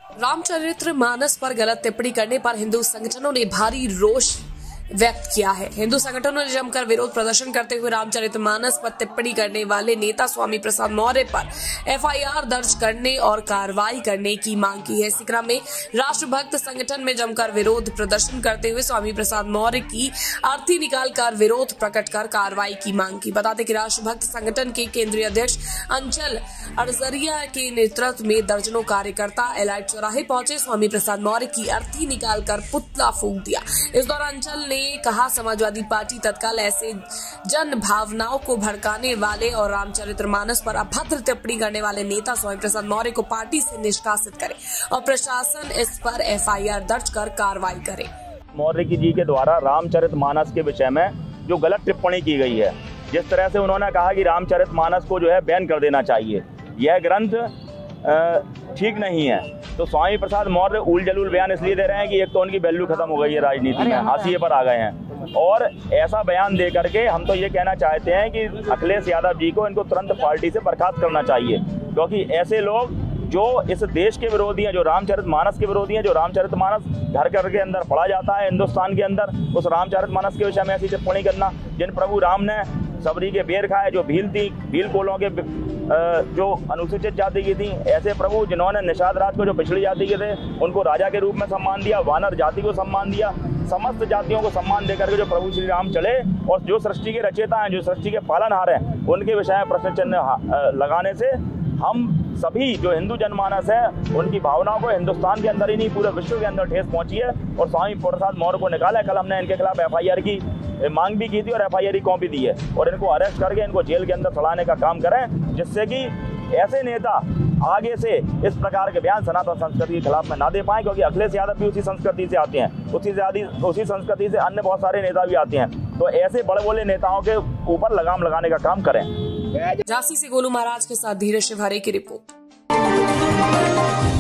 रामचरितमानस पर गलत टिप्पणी करने पर हिंदू संगठनों ने भारी रोष व्यक्त किया है। हिंदू संगठनों ने जमकर विरोध प्रदर्शन करते हुए रामचरितमानस पर टिप्पणी करने वाले नेता स्वामी प्रसाद मौर्य पर एफआईआर दर्ज करने और कार्रवाई करने की मांग की है। इसी क्रम में राष्ट्रभक्त संगठन में जमकर विरोध प्रदर्शन करते हुए स्वामी प्रसाद मौर्य की अर्थी निकालकर विरोध प्रकट कर कार्रवाई की मांग की। बता दें कि राष्ट्रभक्त संगठन के केंद्रीय अध्यक्ष अंचल अड़सरिया के नेतृत्व में दर्जनों कार्यकर्ता एलाइट चौराहे पहुंचे, स्वामी प्रसाद मौर्य की अर्थी निकालकर पुतला फूंक दिया। इस दौरान अंचल ने कहा, समाजवादी पार्टी तत्काल ऐसे जन भावनाओं को भड़काने वाले और रामचरितमानस पर अभद्र टिप्पणी करने वाले नेता स्वामी प्रसाद मौर्य को पार्टी से निष्कासित करे और प्रशासन इस पर एफआईआर दर्ज कर कार्रवाई करे। मौर्य जी के द्वारा रामचरितमानस के विषय में जो गलत टिप्पणी की गई है, जिस तरह से उन्होंने कहा कि रामचरितमानस को जो है बैन कर देना चाहिए, यह ग्रंथ ठीक नहीं है, तो स्वामी प्रसाद मौर्य उल जलूल बयान इसलिए दे रहे हैं कि एक तो उनकी वैल्यू खत्म हो गई है राजनीति में, हाशिए पर आ गए हैं। और ऐसा बयान दे करके हम तो ये कहना चाहते हैं कि अखिलेश यादव जी को इनको तुरंत पार्टी से बर्खास्त करना चाहिए, क्योंकि ऐसे लोग जो इस देश के विरोधी हैं, जो रामचरितमानस के विरोधी हैं, जो रामचरितमानस घर घर के अंदर पढ़ा जाता है हिंदुस्तान के अंदर, उस रामचरितमानस के विषय में ऐसी टिप्पणी करना, जिन प्रभु राम ने सबरी के बेर खाए, जो भील थी, भील कोलों के जो अनुसूचित जाति की थी, ऐसे प्रभु जिन्होंने निषाद राज को जो पिछड़ी जाति के थे उनको राजा के रूप में सम्मान दिया, वानर जाति को सम्मान दिया, समस्त जातियों को सम्मान देकर के जो प्रभु श्री राम चले और जो सृष्टि के रचयिता हैं, जो सृष्टि के पालनहार हैं, उनके विषय में प्रश्न चिन्ह लगाने से हम सभी जो हिंदू जनमानस है उनकी भावनाओं को हिंदुस्तान के अंदर ही नहीं पूरे विश्व के अंदर ठेस पहुंची है और स्वामी प्रसाद मौर्य को निकाला। कल हमने इनके खिलाफ एफआईआर की मांग भी की थी और एफआईआर की कॉपी दी है और इनको अरेस्ट करके इनको जेल के अंदर सड़ाने का काम करें, जिससे कि ऐसे नेता आगे से इस प्रकार के बयान सनातन संस्कृति के खिलाफ में ना दे पाए, क्योंकि अखिलेश यादव भी उसी संस्कृति से आते हैं, उसी संस्कृति से अन्य बहुत सारे नेता भी आते हैं, तो ऐसे बड़े बोले नेताओं के ऊपर लगाम लगाने का काम करें। झांसी से गोलू महाराज के साथ धीरज शिवहरे की रिपोर्ट।